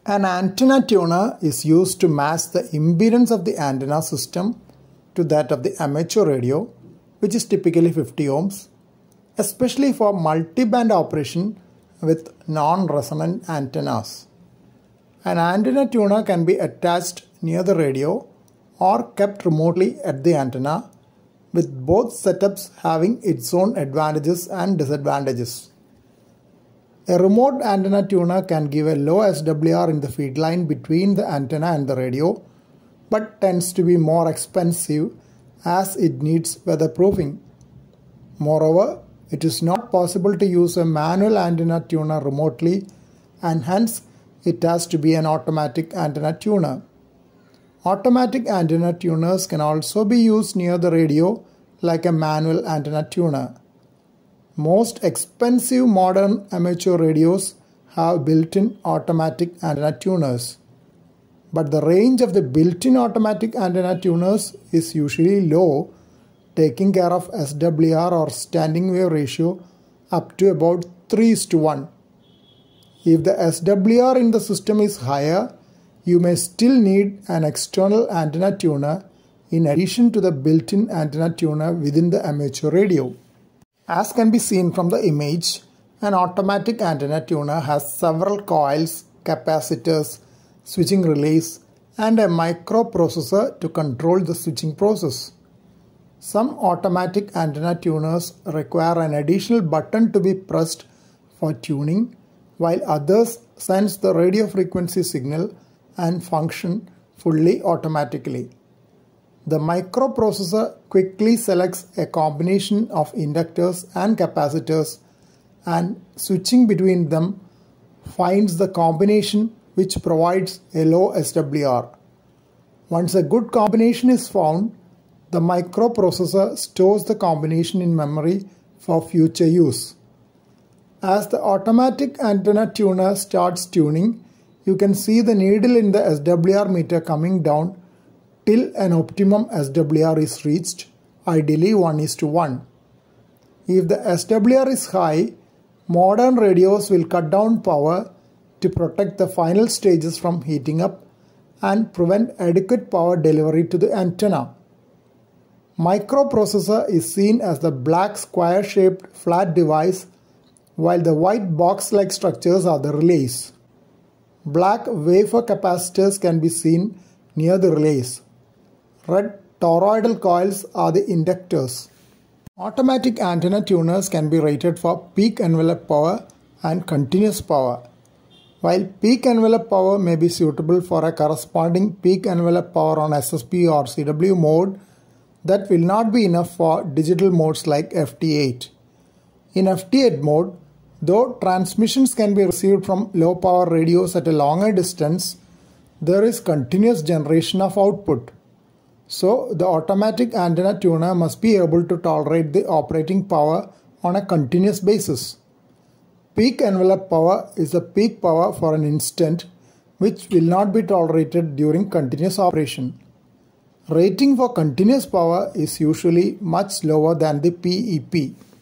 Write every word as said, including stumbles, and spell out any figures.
An antenna tuner is used to match the impedance of the antenna system to that of the amateur radio, which is typically fifty ohms, especially for multi-band operation with non-resonant antennas. An antenna tuner can be attached near the radio or kept remotely at the antenna, with both setups having its own advantages and disadvantages. A remote antenna tuner can give a low S W R in the feed line between the antenna and the radio, but tends to be more expensive as it needs weatherproofing. Moreover, it is not possible to use a manual antenna tuner remotely, and hence it has to be an automatic antenna tuner. Automatic antenna tuners can also be used near the radio like a manual antenna tuner. Most expensive modern amateur radios have built-in automatic antenna tuners, but the range of the built-in automatic antenna tuners is usually low, taking care of S W R or standing wave ratio up to about three is to one. If the S W R in the system is higher, you may still need an external antenna tuner in addition to the built-in antenna tuner within the amateur radio. As can be seen from the image, an automatic antenna tuner has several coils, capacitors, switching relays, and a microprocessor to control the switching process. Some automatic antenna tuners require an additional button to be pressed for tuning, while others sense the radio frequency signal and function fully automatically. The microprocessor quickly selects a combination of inductors and capacitors, and switching between them finds the combination which provides a low S W R. Once a good combination is found, the microprocessor stores the combination in memory for future use. As the automatic antenna tuner starts tuning, you can see the needle in the S W R meter coming down till an optimum S W R is reached, ideally one is to one. If the S W R is high, modern radios will cut down power to protect the final stages from heating up and prevent adequate power delivery to the antenna. Microprocessor is seen as the black square-shaped flat device, while the white box-like structures are the relays. Black wafer capacitors can be seen near the relays. Red toroidal coils are the inductors. Automatic antenna tuners can be rated for peak envelope power and continuous power. While peak envelope power may be suitable for a corresponding peak envelope power on S S P or C W mode, that will not be enough for digital modes like F T eight. In F T eight mode, though transmissions can be received from low power radios at a longer distance, there is continuous generation of output. So, the automatic antenna tuner must be able to tolerate the operating power on a continuous basis. Peak envelope power is the peak power for an instant, which will not be tolerated during continuous operation. Rating for continuous power is usually much lower than the P E P.